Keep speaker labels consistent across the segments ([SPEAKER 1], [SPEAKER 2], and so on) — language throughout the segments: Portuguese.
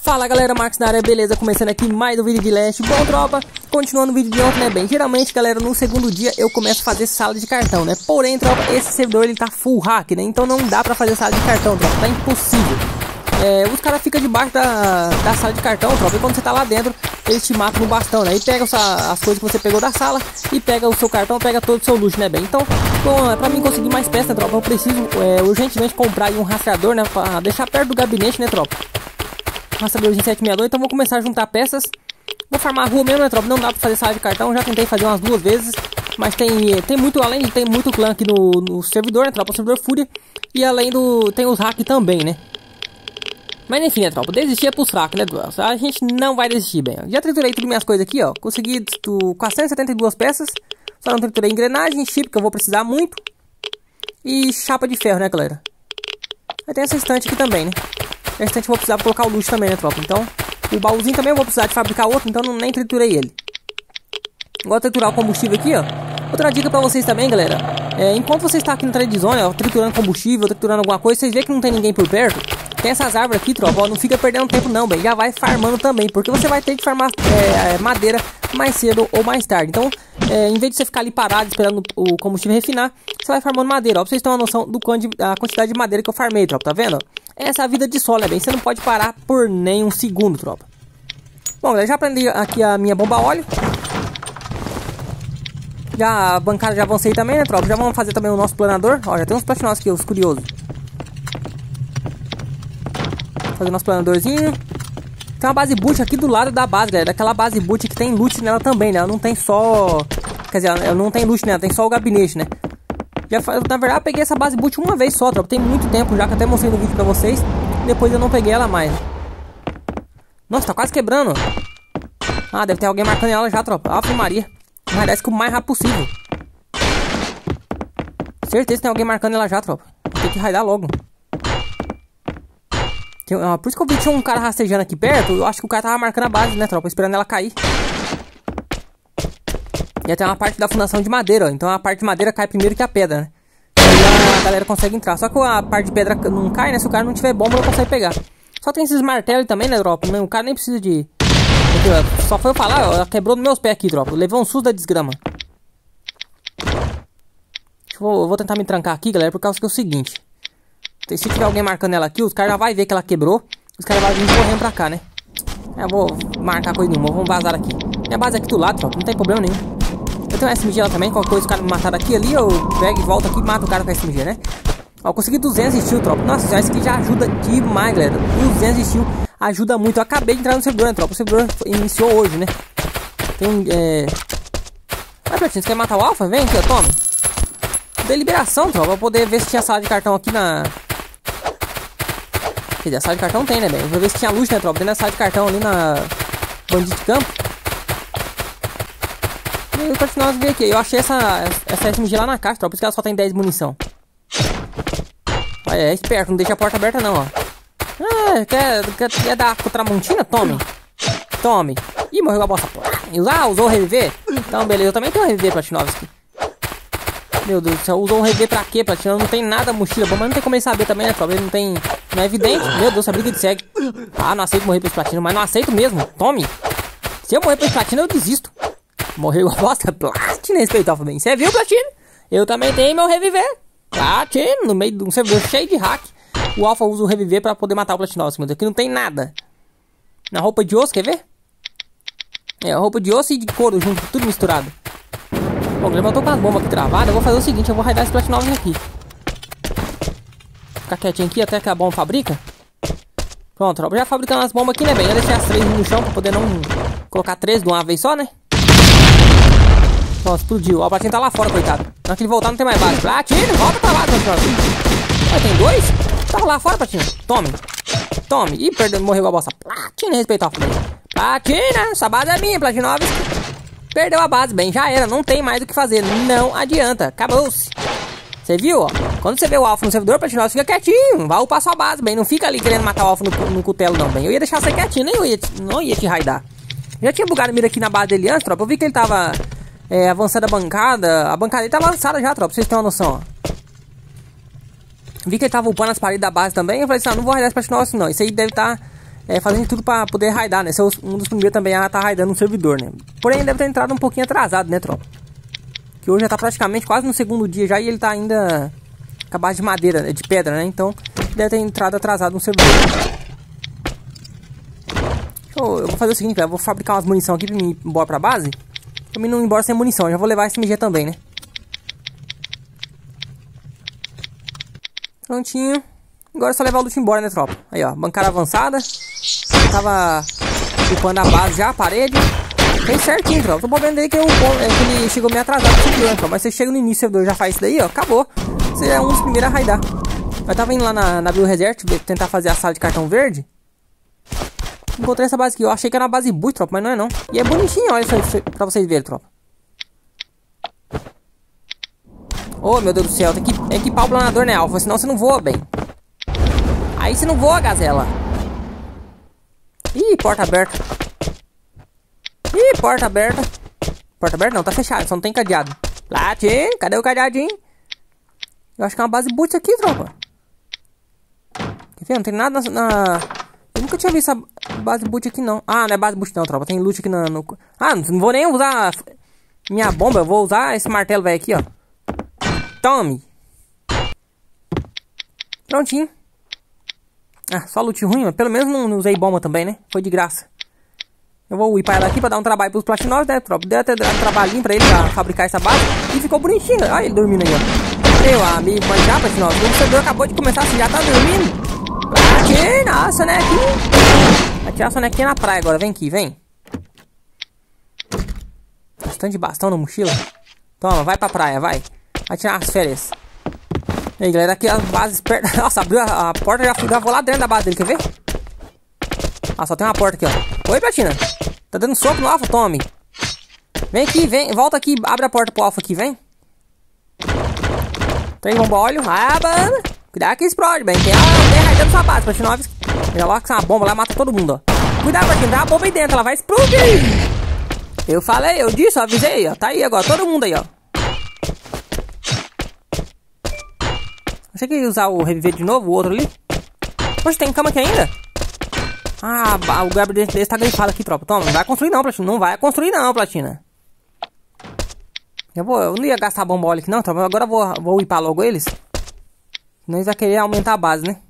[SPEAKER 1] Fala galera, Marcos na área, beleza? Começando aqui mais um vídeo de Last. Bom tropa, continuando o vídeo de ontem, né? Bem, geralmente galera, no segundo dia eu começo a fazer sala de cartão, né? Porém tropa, esse servidor ele tá full hack, né? Então não dá pra fazer sala de cartão, tropa, tá impossível. Os caras ficam debaixo da sala de cartão, tropa, e quando você tá lá dentro eles te matam no bastão, né? E pega as coisas que você pegou da sala e pega o seu cartão, pega todo o seu luxo, né? Bem, então pra mim conseguir mais peças, tropa, eu preciso urgentemente comprar aí um rastreador, né? Pra deixar perto do gabinete, né, tropa? Rastreadorzinho 762, então vou começar a juntar peças. Vou farmar a rua mesmo, né, tropa? Não dá pra fazer sala de cartão, já tentei fazer umas 2 vezes. Mas tem muito, além de ter muito clã aqui no servidor, né, tropa? O servidor Fúria. E além tem os hacks também, né? Mas enfim, né, tropa? Desistir é pros fracos, né, a gente não vai desistir, bem. Já triturei tudo minhas coisas aqui, ó. Consegui 472 peças. Só não triturei engrenagem, chip, que eu vou precisar muito. E chapa de ferro, né, galera? Aí tem essa estante aqui também, né? Essa estante eu vou precisar colocar o luxo também, né, tropa? Então, o baúzinho também eu vou precisar de fabricar outro, então nem triturei ele. Agora triturar o combustível aqui, ó. Outra dica pra vocês também, galera. Enquanto você está aqui no trade zone, ó, triturando combustível, triturando alguma coisa, vocês veem que não tem ninguém por perto. Tem essas árvores aqui, tropa, ó, não fica perdendo tempo não, bem. Já vai farmando também, porque você vai ter que farmar madeira mais cedo ou mais tarde. Então, em vez de você ficar ali parado esperando o combustível refinar, você vai farmando madeira, ó. Pra vocês terem uma noção da quantidade de madeira que eu farmei, tropa, tá vendo? Essa é a vida de solo, né, bem? Você não pode parar por nem um segundo, tropa. Bom, galera, já aprendi aqui a minha bomba óleo. Já a bancada já avancei também, né, tropa? Já vamos fazer também o nosso planador. Ó, já tem uns platinosos aqui, os curiosos. Fazer nosso planadorzinho. Tem uma base boot aqui do lado da base, galera. Daquela base boot que tem loot nela também, né? Ela não tem só... Quer dizer, ela não tem loot nela, tem só o gabinete, né? Na verdade, eu peguei essa base boot uma vez só, tropa. Tem muito tempo já que eu até mostrei no vídeo pra vocês. Depois eu não peguei ela mais. Nossa, tá quase quebrando. Ah, deve ter alguém marcando ela já, tropa. Ave Maria. Vai desce o mais rápido possível. Certeza que tem alguém marcando ela já, tropa. Tem que raidar logo. Por isso que eu vi que tinha um cara rastejando aqui perto. Eu acho que o cara tava marcando a base, né, tropa? Esperando ela cair. E tem uma parte da fundação de madeira, ó. Então a parte de madeira cai primeiro que a pedra, né? E aí a galera consegue entrar. Só que a parte de pedra não cai, né? Se o cara não tiver bomba, não consegue pegar. Só tem esses martelos também, né, tropa? O cara nem precisa de... Só foi eu falar, ó, ela quebrou nos meus pés aqui, tropa. Levou um susto da desgrama. Eu vou tentar me trancar aqui, galera, por causa que é o seguinte. Se tiver alguém marcando ela aqui, os caras já vão ver que ela quebrou. Os caras vão vir correndo pra cá, né? Eu vou marcar coisa nenhuma, vamos vazar aqui. Minha base é aqui do lado, tropa, não tem problema nenhum. Eu tenho um SMG lá também, qualquer coisa os caras me mataram aqui, ali eu pego e volto aqui e mato o cara com SMG, né? Ó, eu consegui 200 steel, tropa. Nossa, isso aqui já ajuda demais, galera. 200 steel ajuda muito. Eu acabei de entrar no servidor, né, tropa? O servidor iniciou hoje, né? Tem um... Vai, Platinho, você quer matar o Alpha? Vem aqui, ó, toma. Deliberação, tropa, pra poder ver se tinha sala de cartão aqui na... Quer dizer, a sala de cartão tem, né, bem? Vou ver se tinha luz, né, tropa? Tem na sala de cartão ali na... Bandit Camp. E o Platinum veio aqui. Eu achei essa SMG lá na caixa, tropa. Por isso que ela só tem 10 de munição. Olha, é esperto, não deixa a porta aberta não, ó. Quer dar contramontina? Tome. Tome. Ih, morreu a bosta. Usou o reviver? Então, beleza. Eu também tenho um reviver, Platinovski. Meu Deus do céu. Usou um reviver pra quê, Platinov? Não tem nada mochila. Bom, mas não tem como ele saber também, né, tropa? Ele não tem... Não é evidente. Meu Deus, essa briga de segue. Ah, não aceito morrer pra esse Platino. Mas não aceito mesmo. Tome. Se eu morrer pra esse Platino, eu desisto. Morreu a bosta. Platino respeitou também. Você viu, Platino? Eu também tenho meu reviver. Platino. No meio de um servidor cheio de hack. O Alpha usa o reviver pra poder matar o Platinovski, mas aqui não tem nada. Na roupa de osso, quer ver? A roupa de osso e de couro junto, tudo misturado. Bom, eu tô com as bombas aqui travadas. Eu vou fazer o seguinte, eu vou raidar esse Platinovski aqui. Ficar quietinho aqui até que a bomba fabrica. Pronto, tropa, já fabricando as bombas aqui, né, bem? Eu deixei as 3 no chão pra poder não colocar 3 de uma vez só, né? Pronto, explodiu. Ó, o Platino tá lá fora, coitado. Na hora que ele voltar não tem mais base. Platino, volta pra lá, Platinovski. Ó, tem 2? Tá lá fora, Platino. Tome. Tome. Ih, perdeu, morreu a bosta. Platino, respeitar a família. Platina, essa base é minha, Platinovski. Perdeu a base, bem, já era. Não tem mais o que fazer. Não adianta. Acabou-se. Você viu, ó? Quando você vê o Alpha no servidor, Platinovski fica quietinho. Vai upar sua base, bem. Não fica ali querendo matar o Alpha no cutelo, não, bem. Eu ia deixar você quietinho, nem não ia te raidar. Já tinha bugado a mira aqui na base dele antes, tropa. Eu vi que ele tava avançando a bancada. A bancada dele tá avançada já, tropa. Pra vocês terem uma noção, ó. Vi que ele tava upando as paredes da base também. Eu falei assim, não vou raidar esse Platinovski não. Isso aí deve estar fazendo tudo pra poder raidar, né? Ser um dos primeiros também a tá raidando um servidor, né? Porém, deve ter entrado um pouquinho atrasado, né, tropa? Que hoje já tá praticamente quase no segundo dia já e ele tá ainda com a base de madeira, de pedra, né? Então, deve ter entrado atrasado no servidor. Eu vou fazer o seguinte, galera. Eu vou fabricar umas munição aqui pra mim ir embora pra base. Pra mim não ir embora sem munição. Eu já vou levar esse MG também, né? Prontinho. Agora é só levar o loot embora, né, tropa? Aí, ó. Bancada avançada. Tava ocupando a base já, a parede. Fez certinho, tropa. Tô vendo aí que ele chegou meio atrasado no servidor, tropa. Mas você chega no início do servidor já faz isso daí, ó. Acabou. Você é um dos primeiros a raidar. Eu tava indo lá na Bioreserve tentar fazer a sala de cartão verde. Encontrei essa base aqui. Eu achei que era uma base boot, tropa, mas não é não. E é bonitinho, olha isso aí pra vocês verem, tropa. Oh, meu Deus do céu. Tem que equipar o planador, né, Alfa? Senão você não voa bem. Aí você não voa, gazela. Ih, porta aberta. Ih, porta aberta. Porta aberta não, tá fechada, só não tem cadeado. Platin, cadê o cadeadinho? Eu acho que é uma base boot aqui, tropa. Quer ver? Não tem nada na... Eu nunca tinha visto essa base boot aqui, não. Ah, não é base boot não, tropa. Tem loot aqui no... Ah, não vou nem usar minha bomba. Eu vou usar esse martelo velho aqui, ó. Tome. Prontinho. Ah, só loot ruim, mas pelo menos não usei bomba também, né? Foi de graça. Eu vou ir pra ela aqui pra dar um trabalho pros platinovos, né, tropa? Deu até um trabalhinho pra ele pra fabricar essa base. E ficou bonitinho. Olha ele dormindo aí, ó. Meu amigo, mas já, platinovos. O servidor acabou de começar assim, já tá dormindo. Aqui, nossa, sonequinha. Vai tirar a sonequinha na praia agora. Vem aqui, vem. Bastante bastão na mochila. Toma, vai pra praia, vai. Vai tirar as férias. E aí, galera, aqui as bases perto. Nossa, abriu a porta, já vou lá dentro da base dele, quer ver? Ah, só tem uma porta aqui, ó. Oi, Platina. Tá dando soco no Alfa, tome. Vem aqui, vem. Volta aqui, abre a porta pro Alfa aqui, vem. 3 bomba óleo. Ah, mano. Cuidado que explode, bem. Tem raidando sua base, Platinoves. Já coloca essa bomba lá, mata todo mundo, ó. Cuidado, Platina, dá a bomba aí dentro, ela vai explodir. Eu falei, eu disse, eu avisei, ó. Tá aí agora, todo mundo aí, ó. Achei que ia usar o reviver de novo, o outro ali. Poxa, tem cama aqui ainda? Ah, o Gabriel desse tá grifado aqui, tropa. Toma, não vai construir não, Platina. Não vai construir não, Platina. Eu não ia gastar bomba óleo aqui não, tropa. Agora eu vou upar logo eles. Senão eles vão querer aumentar a base, né?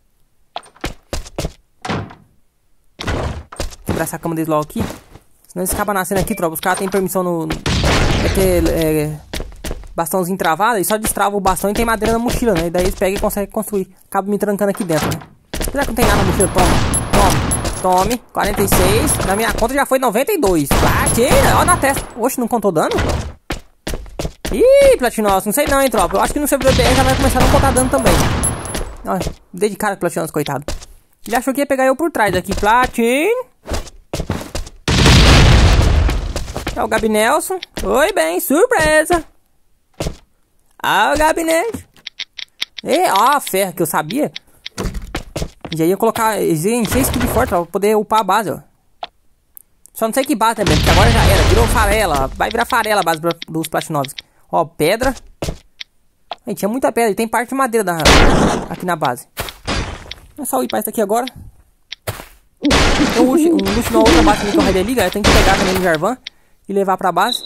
[SPEAKER 1] Quebrar essa cama deles logo aqui. Senão eles acabam nascendo aqui, tropa. Os caras têm permissão no... Vai ter bastãozinho travado. E só destrava o bastão e tem madeira na mochila, né? E daí eles pegam e conseguem construir. Acaba me trancando aqui dentro, né? Será que não tem nada na mochila? Toma. Tome. 46. Na minha conta já foi 92. Platina, olha na testa. Oxe, não contou dano? Ih, Platinosos, não sei não, hein, tropa. Eu acho que no servidor BR já vai começar a não contar dano também. Olha, dei de cara com o Platinosos, coitado. Ele achou que ia pegar eu por trás aqui. Platin. É o Gabi Nelson. Oi, bem, surpresa. Ah, o gabinete. Ó, a ferro que eu sabia. Já ia colocar, encher esse tipo de forte pra poder upar a base, ó. Só não sei que base também, porque agora já era, virou farela. Vai virar farela a base dos platinovos. Ó, pedra. Aí, tinha muita pedra, e tem parte de madeira aqui na base. É só upar isso aqui agora. Tem um luxo na outra base que eu raidei ali, galera. Tem que pegar também no Jarvan e levar pra base.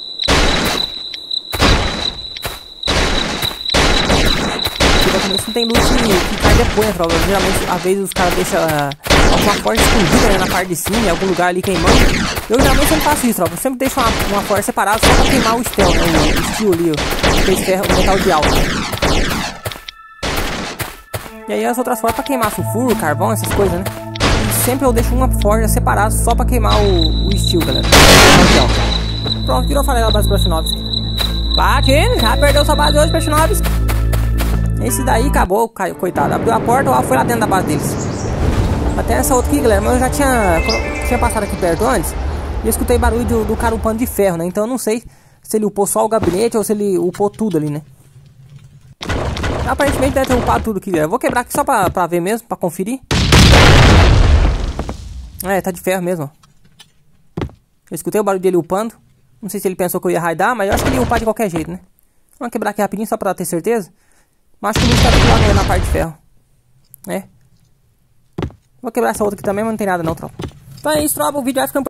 [SPEAKER 1] Isso não tem loot que cai depois, né, tropa? Geralmente, às vezes, os caras deixam alguma força escondida, né, na parte de cima, em algum lugar ali queimando. Eu geralmente sempre faço isso, tropa. Eu sempre deixo uma força separada só pra queimar o steel, né, o steel ali, o metal de alta. E aí as outras forças pra queimar sulfuro, carvão, essas coisas, né? E sempre eu deixo uma forja separada só pra queimar o steel, galera. Pronto, virou farela a base Platinoves. Platin, já perdeu sua base hoje, Platinoves. Esse daí acabou, coitado. Abriu a porta, o Alfa foi lá dentro da base deles. Até essa outra aqui, galera. Mas eu já tinha passado aqui perto antes. E eu escutei barulho do cara upando de ferro, né? Então eu não sei se ele upou só o gabinete ou se ele upou tudo ali, né? Aparentemente deve ter upado tudo aqui, galera. Eu vou quebrar aqui só pra ver mesmo, pra conferir. É, tá de ferro mesmo. Eu escutei o barulho dele upando. Não sei se ele pensou que eu ia raidar, mas eu acho que ele ia upar de qualquer jeito, né? Vamos quebrar aqui rapidinho só pra ter certeza. Mas acho que o bicho tá lá na parte de ferro. É. Vou quebrar essa outra aqui também, mas não tem nada não, tropa. Então é isso, tropa. O vídeo vai ficando